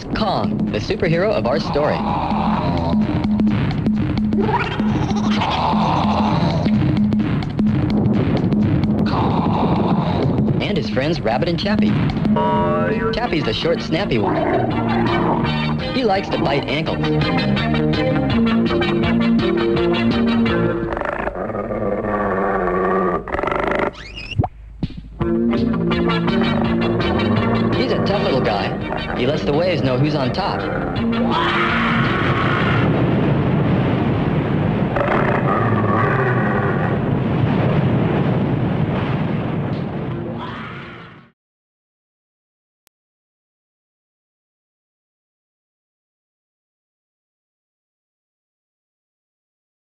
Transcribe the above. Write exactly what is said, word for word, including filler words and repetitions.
is Kong, the superhero of our story. And his friends Rabbit and Chappie. Chappie's the short, snappy one. He likes to bite ankles. He's a tough little guy. He lets the waves know who's on top.